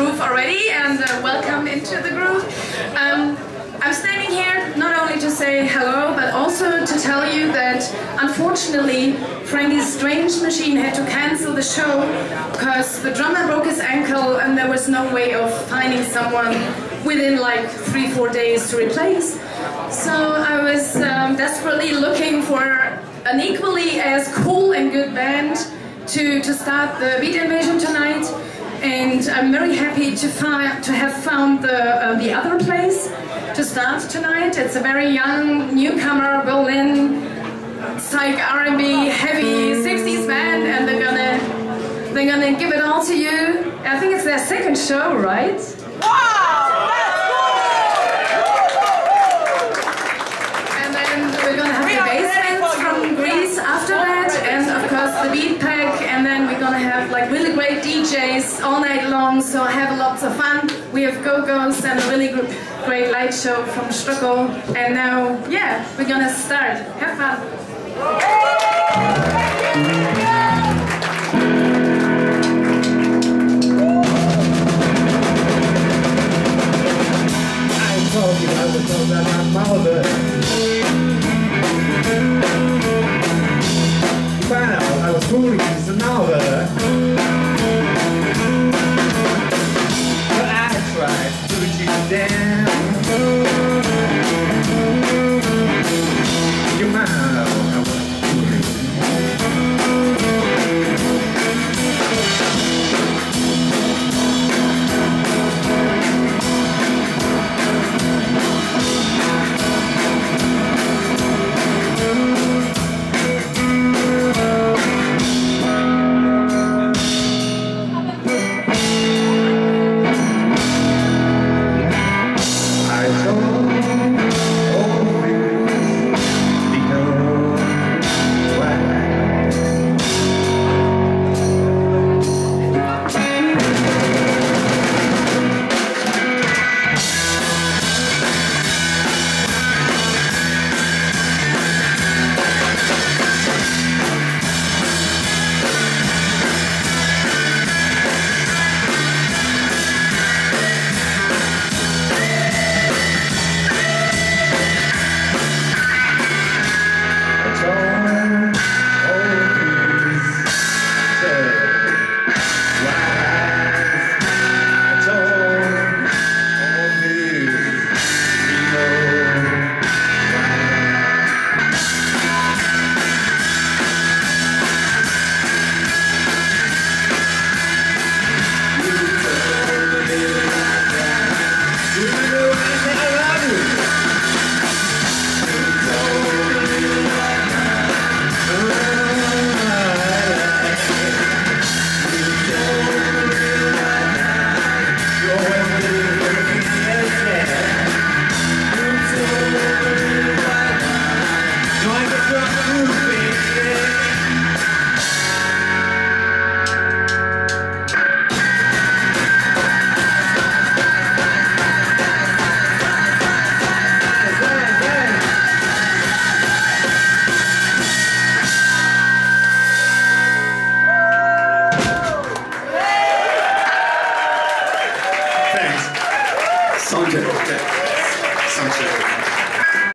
groove already, and welcome into the groove. I'm standing here not only to say hello, but also to tell you that unfortunately Frankie's Strange Machine had to cancel the show because the drummer broke his ankle and there was no way of finding someone within like 3-4 days to replace. So I was desperately looking for an equally as cool and good band to start the Beat Invasion tonight, and I'm very happy to have found the other place to start tonight. It's a very young newcomer Berlin psych R&B heavy 60s band, and they're gonna give it all to you. I think it's their second show, right? Wow! And then we're gonna have the basement from Greece after that, and of course the Beat Pack, and then we're gonna have like really great DJs all night long, so have lots of fun. We have Go-Go's and a really great light show from Stockholm, and now, yeah, we're gonna start. Have fun! I told you I would know that I'm Malvern. You found out I was fooling you, so now